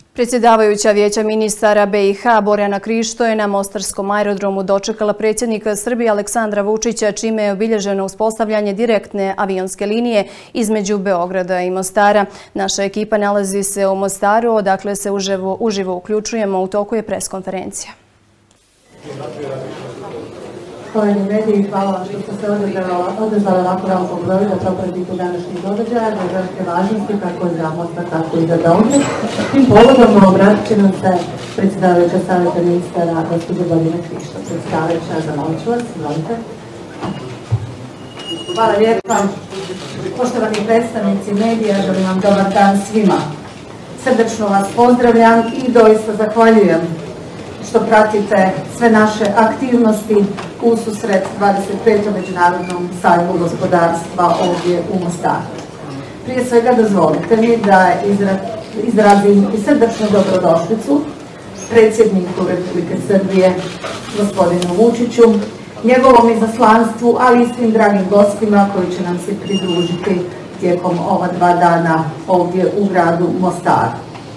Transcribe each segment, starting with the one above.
Predsjedavajuća Vijeća ministara BiH Borjana Krišto je na mostarskom aerodromu dočekala predsjednika Srbije Aleksandra Vučića, čime je obilježeno uspostavljanje direktne avionske linije između Beograda i Mostara. Naša ekipa nalazi se u Mostaru, odakle se uživo uključujemo. U toku je preskonferencija. Štovani mediji, hvala vam što ste se održali ovako velikog broja da propratite današnjih događaja, da velike važnosti kako za Mostar, tako i za Beograd. Tim povodom obratit će nam se predsjedavajuća Savjeta ministara gospođa Borjana Krišto. Predsjedavajuća, zamolit ću vas, izvolite. Hvala lijepa. Poštovani predstavnici medija, želim vam dobar dan svima. Srdačno vas pozdravljam i doista zahvaljujem što pratite sve naše aktivnosti ususret 25. Međunarodnom sajmu gospodarstva ovdje u Mostaru. Prije svega dozvolite mi da izrazim i srdačnu dobrodošlicu predsjedniku Republike Srbije, gospodinu Vučiću, njegovom izaslanstvu, ali i svim dragim gostima koji će nam se pridružiti tijekom ova 2 dana ovdje u gradu Mostaru.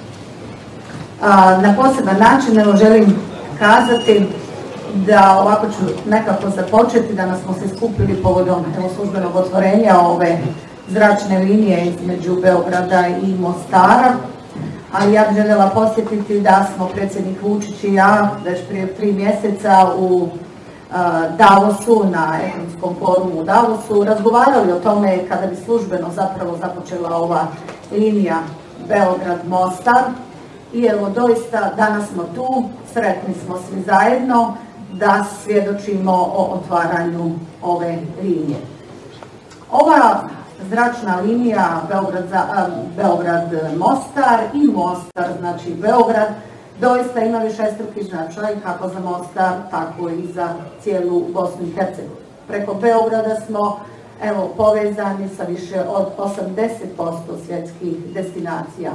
Na poseban način želim kazati da ovako ću nekako započeti. Danas smo se skupili povodom službenog otvorenja ove zračne linije između Beograda i Mostara, ali ja bih željela posjetiti da smo predsjednik Vučić i ja već prije 3 mjeseca u Davosu, na ekonomskom forumu u Davosu, razgovarali o tome kada bi službeno zapravo započela ova linija Beograd-Mostar. I evo, doista, danas smo tu, sretni smo svi zajedno da svjedočimo o otvaranju ove linije. Ova zračna linija Beograd-Mostar i Mostar, znači Beograd, doista ima višestruki značaj kako za Mostar, tako i za cijelu Bosnu i Hercegovinu. Preko Beograda smo povezani sa više od 80% svjetskih destinacija.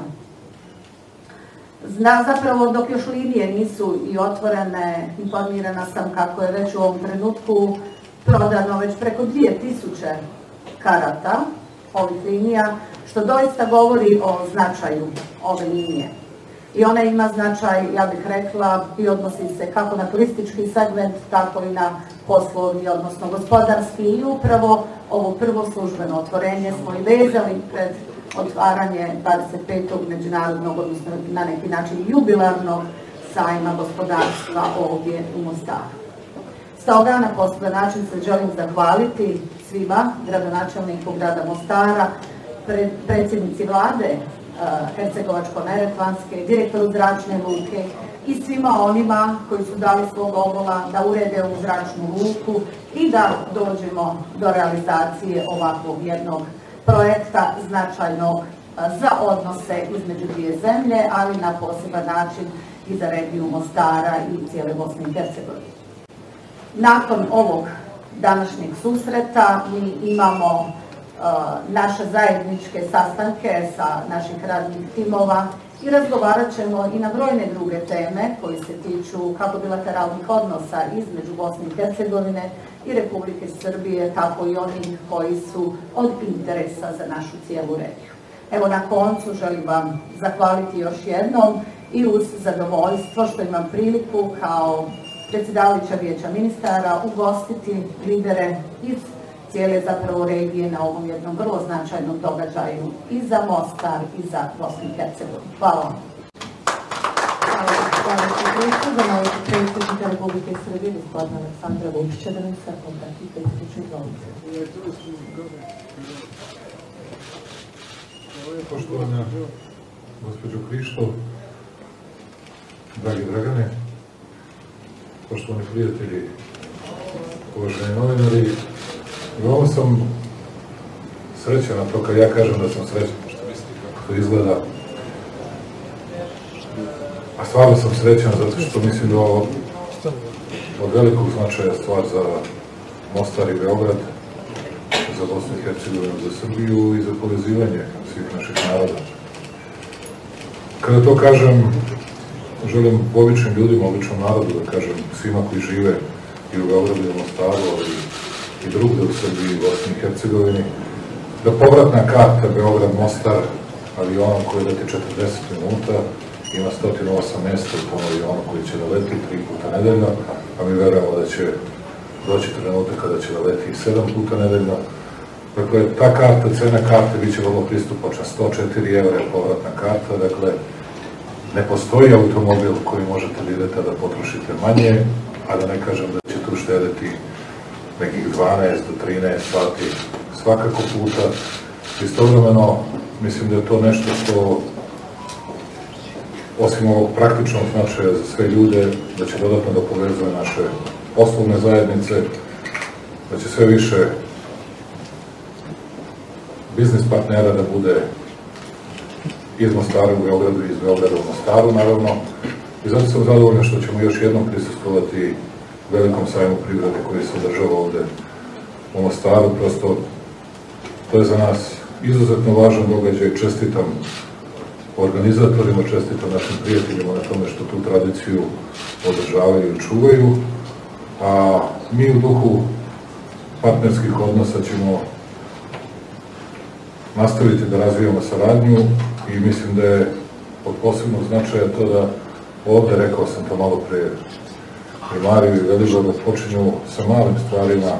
Zapravo, dok još linije nisu i otvorene, informirana sam kako je već u ovom trenutku prodano već preko 2000 karata ovih linija, što doista govori o značaju ove linije. I ona ima značaj, ja bih rekla, i odnosi se kako na turistički segment, tako i na poslovni, odnosno gospodarski. I upravo ovo prvo službeno otvorenje smo i vezali pred otvaranje 25. međunarodnog, odnosno na neki način jubilarnog sajma gospodarstva ovdje u Mostaru. Stoga na poseban način se želim zahvaliti svima, gradonačelniku grada Mostara, predsjednici vlade Hercegovačko-neretvanske, direktoru zračne luke i svima onima koji su dali svog obola da urede ovu zračnu luku i da dođemo do realizacije ovakvog jednog projekta značajnog za odnose između dvije zemlje, ali na poseban način i za regiju Mostara i cijele Bosne i Hercegovine. Nakon ovog današnjeg susreta mi imamo naše zajedničke sastanke sa naših radnih timova i razgovarat ćemo i na brojne druge teme koji se tiču kako bilateralnih odnosa između Bosne i Hercegovine i Republike Srbije, tako i onih koji su od interesa za našu cijelu regiju. Evo, na koncu želim vam zahvaliti još jednom i uz zadovoljstvo što imam priliku kao predsjedavajuća Vijeća ministara ugostiti lidere iz cijele zapravo regije na ovom jednom vrlo značajnom događaju i za Mostar i za Bosnu i Hercegovinu. Hvala vam. Hvala predsjedniku, zamolite predsjednika Republike Srbije, gospodina Aleksandra Vučića, da nam se obrati predsjedničkoj izvolite. Poštovana gospođo Krišto, dragi Dragane, poštovani prijatelji, uvaženi novinari, veoma sam srećan na to kad ja kažem da sam srećan, što mislite kako to izgleda. A stvarno sam srećan zato što mislim da je ovo od velikog značaja stvar za Mostar i Beograd, za Bosnu i Hercegovinu, za Srbiju i za povezivanje svih naših naroda. Kada to kažem, želim običnim ljudima, običnom narodu da kažem svima koji žive i u Beogradu i u Mostaru, ali i drugde u Srbiji i Bosni i Hercegovini, da povratna karta Beograd-Mostar avionom koji leti 40 minuta ima 108 mjesta u tom avionu koji će da leti 3 puta nedeljno, a mi verujemo da će doći trenutak kada će da leti 7 puta nedeljno. Dakle, ta karta, cena karte bit će vrlo pristupačna, 104 € je povratna karta, dakle, ne postoji automobil koji možete da idete da potrošite manje, a da ne kažem da će tu štedeti nekih 12 do 13 sati svakako puta. Istovremeno, mislim da je to nešto što, osim ovog praktičnog značaja za sve ljude, da će dodatno da povezuje naše poslovne zajednice, da će sve više biznis partnera da bude iz Mostara u Beogradu i iz Beograda u Mostaru, naravno. I zato sam zadovoljan što ćemo još jednom prisustvovati velikom sajmu privrede koji se održava ovde u Mostaru. Prosto, to je za nas izuzetno važan događaj. Čestitam organizatorima, čestitam našim prijateljima na tome što tu tradiciju održavaju i čuvaju. A mi u duhu partnerskih odnosa ćemo nastaviti da razvijamo saradnju i mislim da je od posebnog značaja to da ovde, rekao sam to malo pre primariju i Veližaru, počinju sa malim stvarima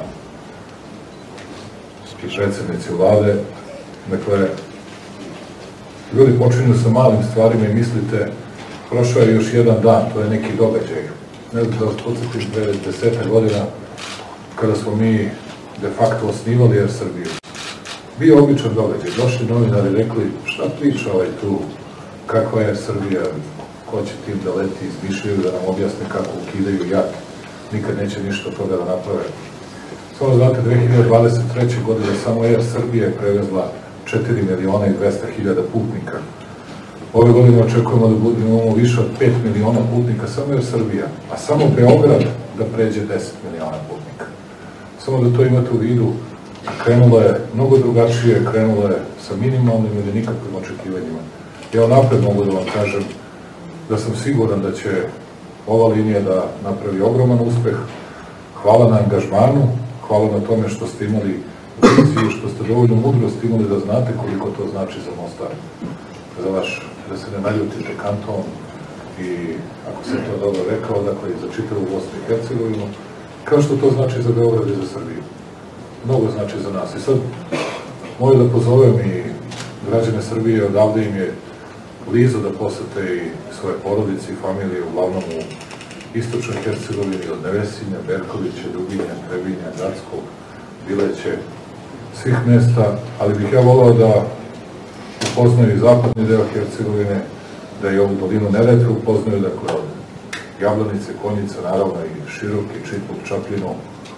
predsjednici vlade. Dakle, ljudi počinju sa malim stvarima i mislite, prošao je još jedan dan, to je neki događaj. Ne znam da vas podsjetim, pre 10 godina, kada smo mi de facto osnivali Air Srbiju. Bio običan događaj, došli novinari, rekli šta priča ovaj tu, kakva je Srbija, ko će tim da leti, izmišljaju da nam objasne kako ukidaju JAT, nikad neće ništa od toga da naprave. Samo znate, 2023. godine samo Air Srbija je prevezla 4.200.000 putnika. Ove godine očekujemo da imamo više od 5 miliona putnika, samo Air Srbija, a samo Beograd da pređe 10 miliona putnika. Samo da to imate u vidu, krenula je mnogo drugačije, krenula je sa minimalnim ili nikakvim očekivanjima. Ja napred mogu da vam kažem da sam siguran da će ova linija da napravi ogroman uspeh. Hvala na angažmanu, hvala na tome što ste imali viziju, što ste dovoljno mudrosti imali da znate koliko to znači za Mostar. Za vaš, da se ne naljutite, kanton i, ako sam to dobro rekao, dakle i za čitavu Bosnu i Hercegovinu, kao što to znači za Beograd i za Srbiju. Mnogo znači za nas. I sad mogu da pozovem i građane Srbije, odavde im je blizu da posete i svoje porodice i familije, uglavnom u istočnoj Hercegovini, od Nevesinja, Berkovića, Ljubinja, Trebinja, Gradskog, Bileće, svih mesta, ali bih ja volao da upoznaju i zapadni deo Hercegovine, da i ovu dolinu Neretve upoznaju, dakle od Jablanice, Konjice, naravno i Široki, Čitluk, Čapljinu,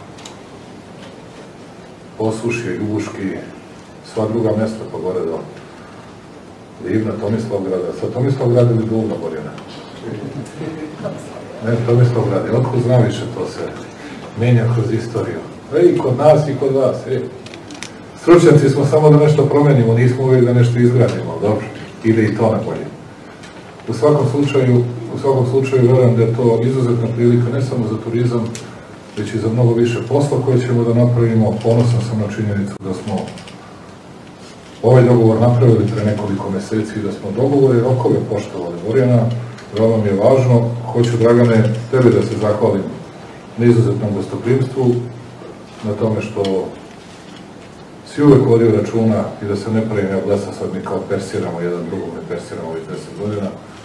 Posušje, Ljubuški, sva druga mesta pa gore do Livna, Tomislavgrada. Sad Tomislavgrad ili Duvna, Borjana? Ne, Tomislavgrad. Otko zna više, to se menja kroz istoriju. I kod nas i kod vas. Stručnjaci smo samo da nešto promenimo, nismo uvijek da nešto izgradimo, dobro? Ide i to na bolje. U svakom slučaju verujem da je to izuzetna prilika ne samo za turizam, već i za mnogo više posla koje ćemo da napravimo. Ponosan sam na činjenicu da smo ovaj dogovor napravili pre nekoliko meseci i da smo dogovore i rokove poštovali. Borjana, veoma mi je važno. Hoću, Dragane, tebi da se zahvalim na izuzetnom gostoprimstvu, na tome što si uvek vodio računa i da se ne pravim ja glasa, sad mi kao persiramo jedan drugog, ne persiramo ovih 10 godina.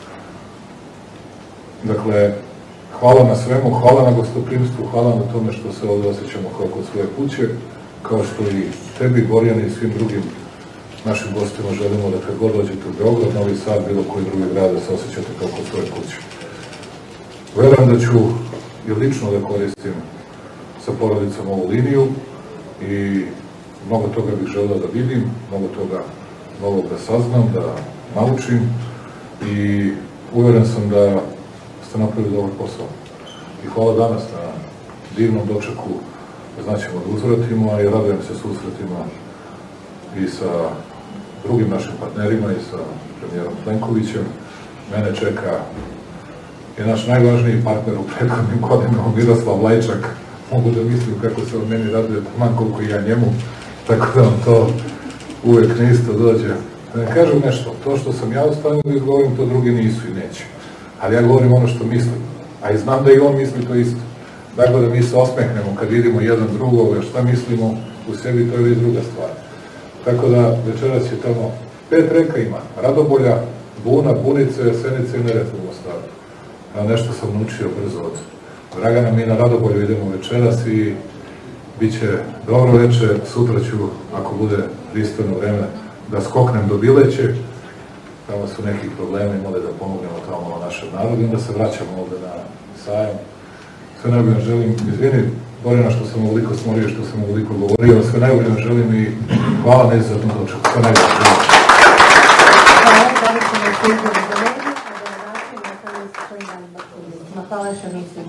Dakle, hvala na svemu, hvala na gostoprimstvu, hvala na tome što se ovdje osjećamo kao kod svoje kuće, kao što i tebi, Borjani, i svim drugim našim gostima želimo da kad god dođete u Beograd, Novi Sad, bilo koji drugi grad, da se osjećate kao kod svoje kuće. Verujem da ću i lično da koristim sa porodicom ovu liniju i mnogo toga bih želeo da vidim, mnogo toga novog da saznam, da naučim i uveren sam da ste napravili dobar posao. I hvala danas na divnom dočeku, znaćemo da uzvratimo, i radujem se susretima i sa drugim našim partnerima i sa premijerom Plenkovićem. Mene čeka i naš najvažniji partner u prethodnim godinama, Miroslav Lajčak. Mogu da mislim kako se od meni raduje, man koliko i ja njemu, tako da vam to uvek ne isto dođe. Da ne kažem nešto, to što sam ja u stanju da izgovorim, to drugi nisu i neće. Ali ja govorim ono što mislim, a i znam da i on misli to isto. Dakle, da mi se osmehnemo kad vidimo jedan drugog, šta mislimo u sebi, to je već druga stvar. Tako da večeras će tamo 5 reka ima, Radobolja, Buna, Bunice, Senice i Neretva u Mostaru. Nešto sam naučio brzo od Dragana, mi na Radobolju idemo večeras i bit će dobro večer, sutra ću, ako bude pristojno vreme, da skoknem do Bileće, tamo su neki problemi, mole da pomognemo tamo našem narodu i onda se vraćamo ovde na sajam. Sve najbolje želim, izvini Borjana što sam ovoliko smorio, što sam ovoliko govorio, sve najbolje želim i hvala neizvratno doček, sve najbolje želim. Hvala, da li ćemo sviđati do mediju, a da na način nastavili sa svojim danima. Hvala što nisi